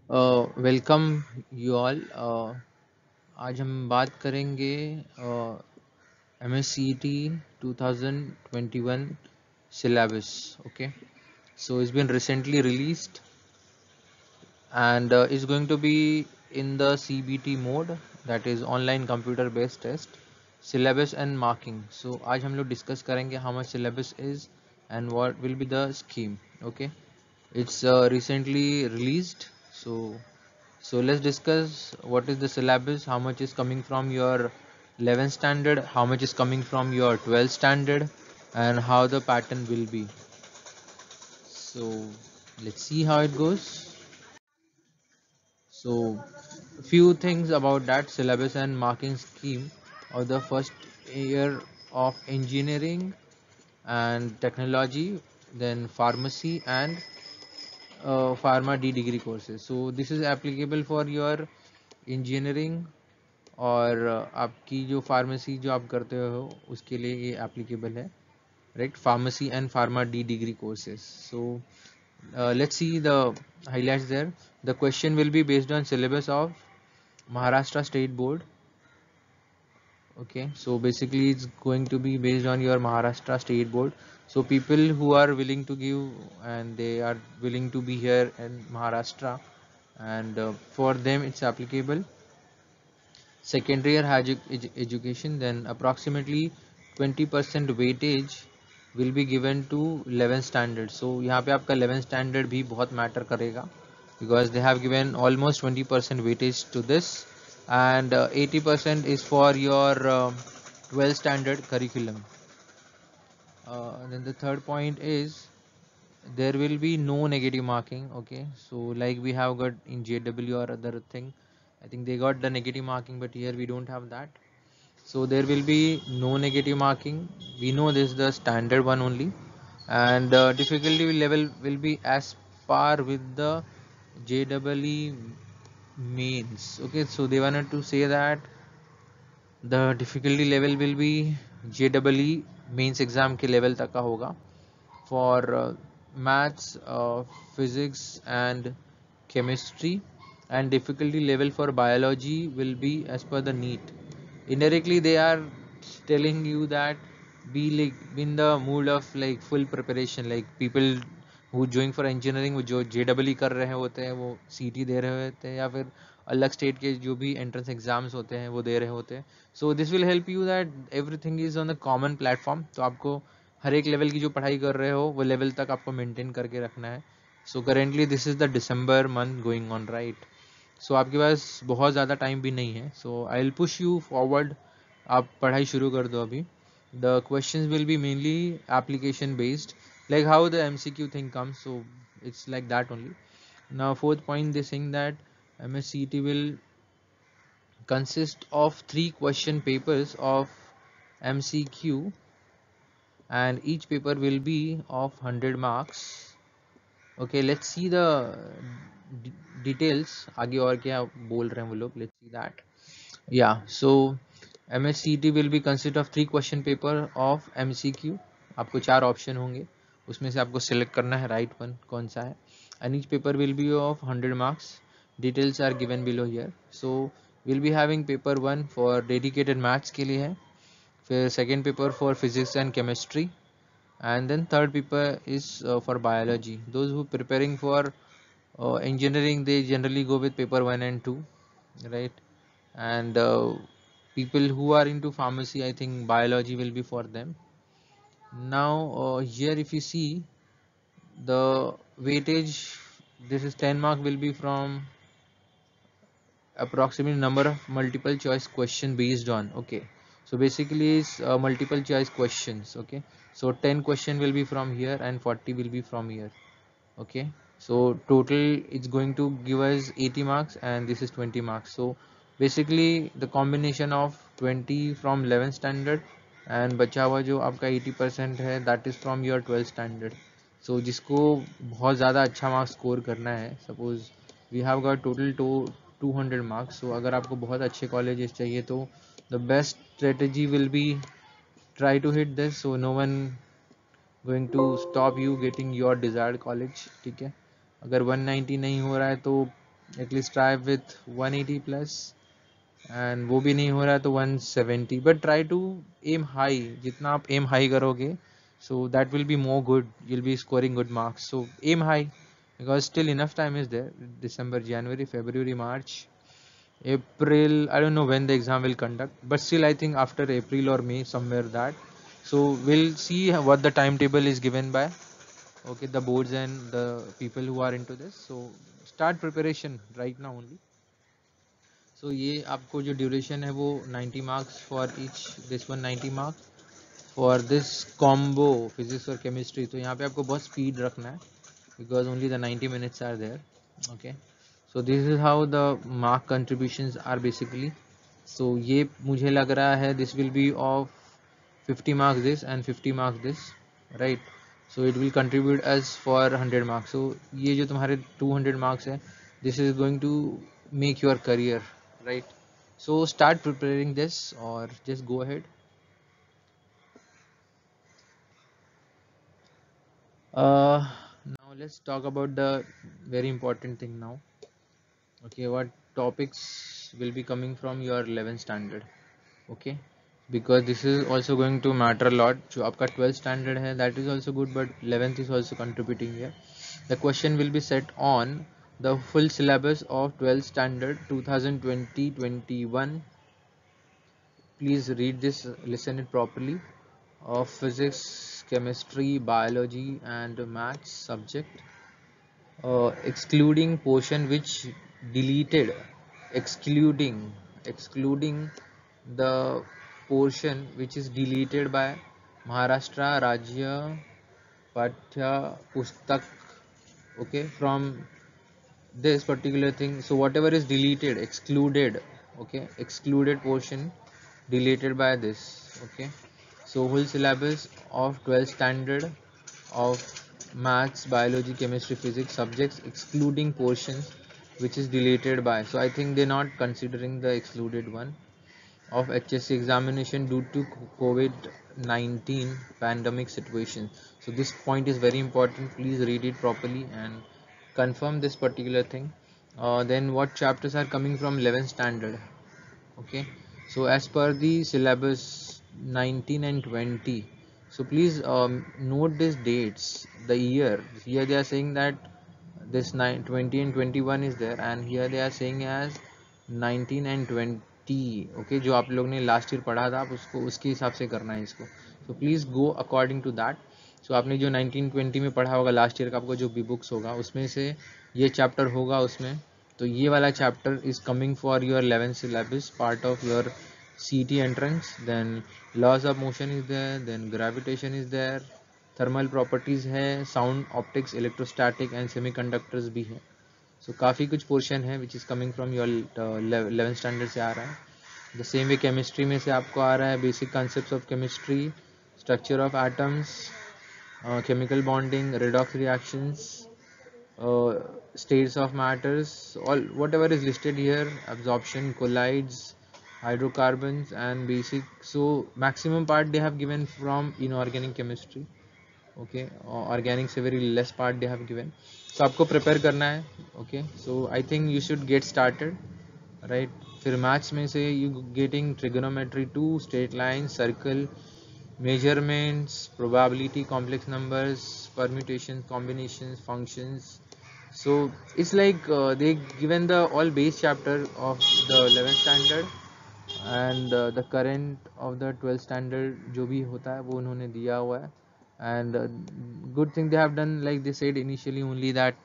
Welcome you all. आज हम बात करेंगे M S C E T 2021 syllabus. Okay, so it's been recently released and is going to be in the CBT mode, that is online computer based test, syllabus and marking. So आज हम लोग discuss करेंगे how much syllabus is and what will be the scheme. Okay, it's recently released. So let's discuss what is the syllabus, how much is coming from your 11th standard, how much is coming from your 12th standard, and how the pattern will be. So let's see how it goes. So few things about that syllabus and marking scheme of the first year of engineering and technology, then pharmacy and pharma D degree courses. So this is applicable for your engineering और आपकी जो pharmacy जो आप करते हो उसके लिए ये एप्लीकेबल है, right? Pharmacy and pharma D degree courses. So let's see the highlights there. The question will be based on syllabus of Maharashtra State Board. Okay, so basically it's going to be based on your Maharashtra State Board. So people who are willing to give and they are willing to be here in Maharashtra, and for them it's applicable. Secondary or higher education, then approximately 20% weightage will be given to 11th standard. So यहाँ पे आपका 11th standard भी बहुत matter करेगा because they have given almost 20% weightage to this, and 80% is for your 12th standard curriculum. Then the third point is there will be no negative marking. Okay, so like we have got in JW or other thing, I think they got the negative marking, but here we don't have that. So there will be no negative marking. We know this is the standard one only, and difficulty level will be as par with the JEE mains. Okay, so they wanted to say that the difficulty level will be JEE mains exam के level तक का होगा for maths, physics and chemistry, and difficulty level for biology will be as per the NEET. Indirectly they are telling you that be like in the mood of like full preparation, like people who join for engineering, वो जो JEE कर रहे होते हैं वो CT दे रहे होते हैं या फिर अलग स्टेट के जो भी एंट्रेंस एग्जाम्स होते हैं वो दे रहे होते हैं. So this will help you that everything is on the common platform. तो आपको हर एक लेवल की जो पढ़ाई कर रहे हो वो लेवल तक आपको मेंटेन करके रखना है. So currently this is the December month going on, right? So आपके पास बहुत ज़्यादा टाइम भी नहीं है. So I will push you forward. आप पढ़ाई शुरू कर दो अभी. The questions will be mainly application based, like how the MCQ thing comes. So it's like that only. Now fourth point, they saying that MSCT will consist of 3 question papers of MCQ, and each paper will be of 100 marks. Okay, let's see the details. आगे और क्या बोल रहे हैं वो लोग, let's see that. Yeah, so MSCT will be consist of 3 question paper of MCQ. आपको 4 option होंगे, उसमें से आपको सिलेक्ट करना है राइट वन कौन सा है. And each paper will be of 100 marks. Details are given below here. So will be having paper 1 for dedicated maths के लिए है, फिर second paper for physics and chemistry, and then third paper is for biology. Those who preparing for engineering, they generally go with paper 1 and 2, right? And people who are into pharmacy, I think biology will be for them. Now here if you see the weightage, this is 10 mark will be from approximate number of multiple choice question based on. Okay, so basically it's multiple choice questions. Okay, so 10 question will be from here and 40 will be from here. Okay, so total it's going to give us 80 marks and this is 20 marks. So basically the combination of 20 from 11th standard and बचा हुआ जो आपका 80% है that is from your 12th standard. So जिसको बहुत ज़्यादा अच्छा marks score करना है, suppose we have got total 200 marks. So अगर आपको बहुत अच्छे कॉलेजेस चाहिए तो the best strategy will be try to hit this, so no one going to stop you getting your desired college. ठीक है, अगर 190 नहीं हो रहा है तो at least try with 180 plus, and वो भी नहीं हो रहा है तो 170, but try to aim high. जितना आप एम हाई करोगे, so that will be more good, you'll be scoring good marks. So aim high, because still enough time is there. December, January, February, March, April, I don't know when the exam will conduct, but still I think after April or May, somewhere that. So we'll see what the timetable is given by, okay, the boards and the people who are into this. So start preparation right now only. So ये आपको जो duration है वो 90 marks for each, this one 90 marks for this combo physics और chemistry. तो यहाँ पे आपको बहुत स्पीड रखना है, because only the 90 minutes are there. Okay, so this is how the mark contributions are basically. So ये मुझे लग रहा है this will be of 50 marks this and 50 marks this, right? So it will contribute as for 100 marks. So ये जो तुम्हारे 200 marks है, this is going to make your career, right? So start preparing this, or just go ahead. Now let's talk about the very important thing now. Okay, what topics will be coming from your 11th standard? Okay, because this is also going to matter a lot. जो आपका 12th standard है, that is also good, but 11th is also contributing here. The question will be set on the full syllabus of 12th standard 2020-21. Please read this, listen it properly. Of physics, chemistry, biology, and maths subject, excluding portion which deleted, excluding the portion which is deleted by Maharashtra Rajya Pathya Pustak, okay, from this particular thing. So whatever is deleted, excluded, okay, excluded portion deleted by this, okay. So whole syllabus of 12th standard of maths, biology, chemistry, physics subjects, excluding portions which is deleted by. So I think they're not considering the excluded one of HSC examination due to COVID-19 pandemic situation. So this point is very important. Please read it properly and confirm this particular thing. Then what chapters are coming from 11th standard? Okay, so as per the syllabus 19 and 20, so please note these dates, the year. Here they are saying that this 20 and 21 is there, and here they are saying as 19 and 20. Okay, जो आप लोग ने last year पढ़ा था, आप उसको उसके हिसाब से करना है इसको. So please go according to that. So आपने जो 19-20 में पढ़ा होगा लास्ट ईयर का, आपको जो भी बुक्स होगा उसमें से ये चैप्टर होगा उसमें. तो ये वाला chapter is coming for your 11th syllabus, part of your CT entrance. Then laws of motion is there, then gravitation is there, thermal properties है, sound, optics, electrostatic and semiconductors भी है. सो काफ़ी कुछ पोर्शन है which is coming from your 11th standard से आ रहा है. द सेम वे केमिस्ट्री में से आपको आ रहा है basic concepts of chemistry, structure of atoms, chemical bonding, redox reactions, states of matters, all whatever is listed here, absorption, collides, hydrocarbons and basic. So maximum part they have given from inorganic chemistry, okay. Organic से very less part they have given. So आपको prepare करना है, okay. So I think you should get started, right. फिर maths में से you getting trigonometry 2, straight lines, circle, measurements, probability, complex numbers, permutations, combinations, functions. So it's like they given the all base chapter of the 11th standard, and the current of the 12th standard जो भी होता है वो उन्होंने दिया हुआ है. And good thing they have done, like they said initially only that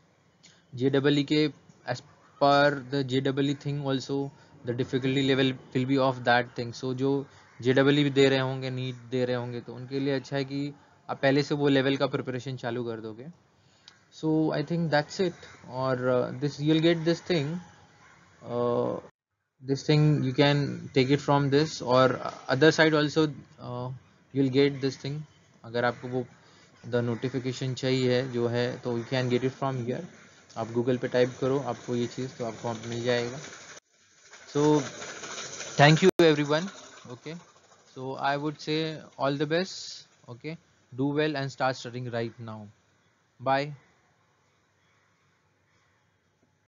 JEE के as per the JEE thing also the difficulty level will be of that thing. So जो JEE भी दे रहे होंगे, नीट दे रहे होंगे, तो उनके लिए अच्छा है कि आप पहले से वो लेवल का प्रिपरेशन चालू कर दोगे. So I think that's it. Or this you'll get this thing, uh, this thing you can take it from this, or other side also you'll get this thing. अगर आपको वो द नोटिफिकेशन चाहिए जो है तो you can get it from here. आप Google पे type करो आपको ये चीज़, तो आपको मिल जाएगा. So thank you everyone. Okay, so I would say all the best. Okay, do well and start studying right now. Bye.